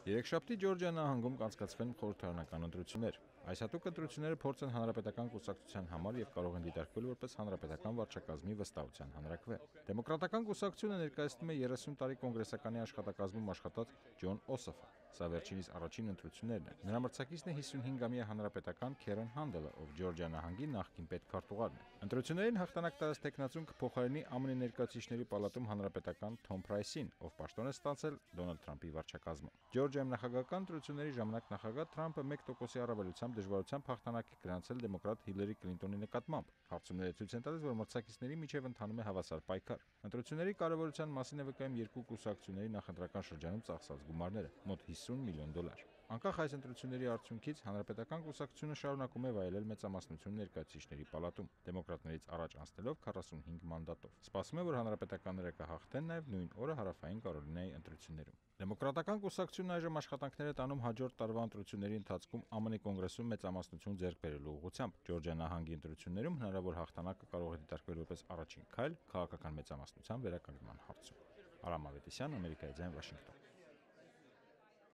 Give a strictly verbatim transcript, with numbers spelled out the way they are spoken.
Երեքշաբթի Ջորջիա նահանգում կանցկացվեն խորհրդարանական ընտրություններ։ Այս հատուկ ընտրությունները փորձ են հանրապետական կուսակցության համար եւ կարող են դիտարկվել որպես հանրապետական վարչակազմի վստահության հանրաքվե։ Դեմոկրատական կուսակցությունը ներկայացնում է երեսուն տարի կոնգրեսականի աշխատակազմում աշխատած Ջոն Օսոֆը։ Սա վերջինիս առաջին ընտրություններն են։ Նրա մրցակիցն է հիսունհինգամյա հանրապետական Քերեն Հանդելը, ով Ջորջիա նահանգի նախկին պետքարտուղարն է։ Ընտրություններին հաղթանակ տարած տեխնացուն կփոխարինի ԱՄՆ ներկայացուցիչների պալատում հանրապետական Թոմ Փրայսին, ով պաշտոն է ստացել Դոնալդ Թրամփի վարչակազմում։ Ջորջիայում նախագահական ընտրությունների ժամանակ նախագահ Թրամփը մեկ տոկոսի առավելությամբ դժվարությամբ հաղթանակ է գրանցել դեմոկրատ Հիլարի Քլինտոնի նկատմամբ։ Հարցումները ցույց են տալիս, որ մրցակիցների միջև ընթանում է հավասար պայքար։ Ընտրությունների կարևորության մասին է վկայում երկու կուսակցությունների նախընտրական շրջանում ծախսած գումարները՝ մոտ հիսուն միլիոն դոլար։ Անկախ այս ընտրությունների արդյունքից հանրապետական կուսակցությունը շարունակում է վայելել մեծամասնություն ներկայացուցիչների պալատում, դեմոկրատներից առաջ անցնելով քառասունհինգ մանդատով։ Սպասվում է, որ հանրապետականները կհաղթեն նաև նույն օրը հարավային Կարոլինայի ընտրություններում։ Դեմոկրատական կուսակցությունն այժմ աշխատանքներ է տանում հաջորդ տարվա ընտրությունների ընթացքում ԱՄՆ կոնգրեսում մեծամասնություն ձեռք բերելու ուղղությամբ։ Ջորջիա նահանգի ընտրություններում հնարավոր հաղթանակը կարող է դիտարկվել որպես առաջին քայլ քաղաքական մեծամասնության վերականգնման հարցում։ Արամ Ավետիսյան, Ամերիկայի ձայն, Վաշինգտոն։